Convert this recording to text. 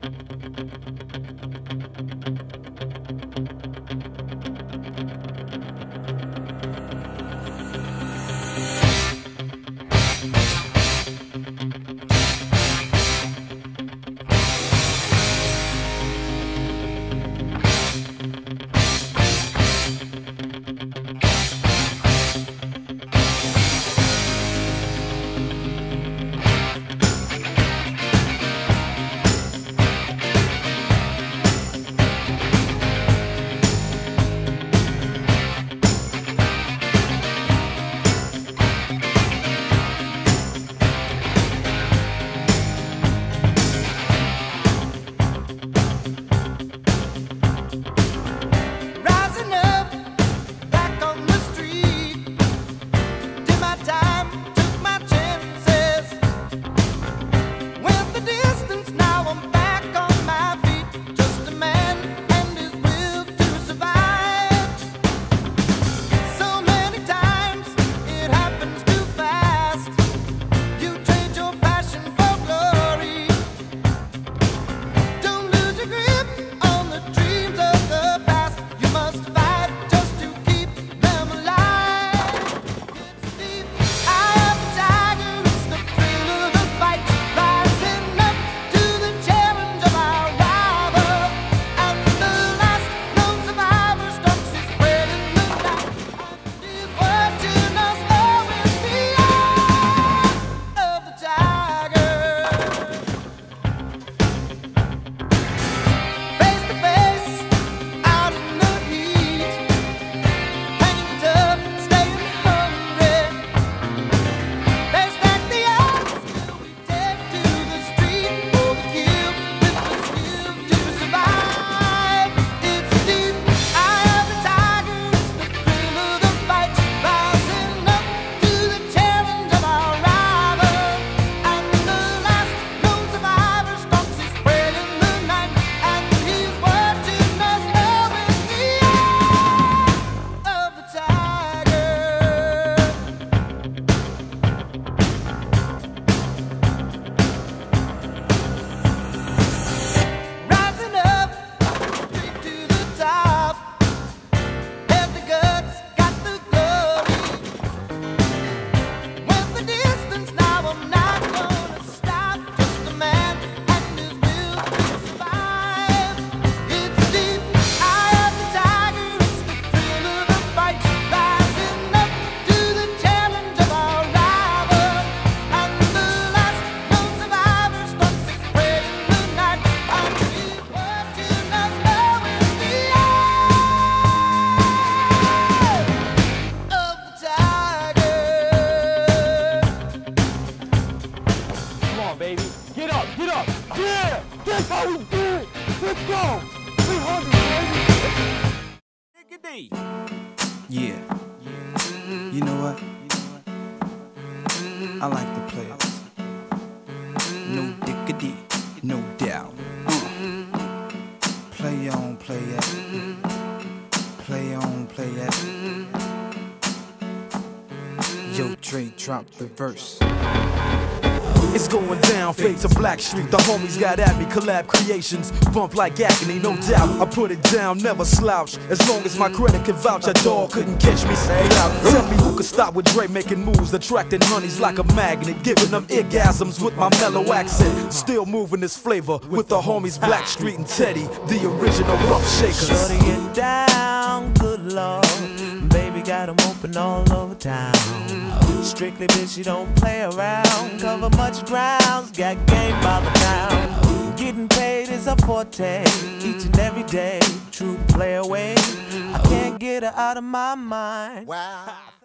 how we do it. Let's go. 300, baby. Diggity. Yeah. You know what? I like the players. No diggity, no doubt. Play on, play it. Play on, play it. Yo, Dre, drop the verse. It's going down, fade to Blackstreet. The homies got at me, collab creations. Bump like agony, no doubt. I put it down, never slouch. As long as my credit can vouch, a dog couldn't catch me, say out. Tell me who could stop with Dre making moves, attracting honeys like a magnet, giving them orgasms with my mellow accent. Still moving this flavor with the homies Blackstreet and Teddy, the original rough shakers. Shutting it down, good lord. Baby got them open all over town. Strictly bitch, you don't play around. Cover much grounds, got game by the pound. Getting paid is a forte, each and every day. True play away, I can't get her out of my mind. Wow.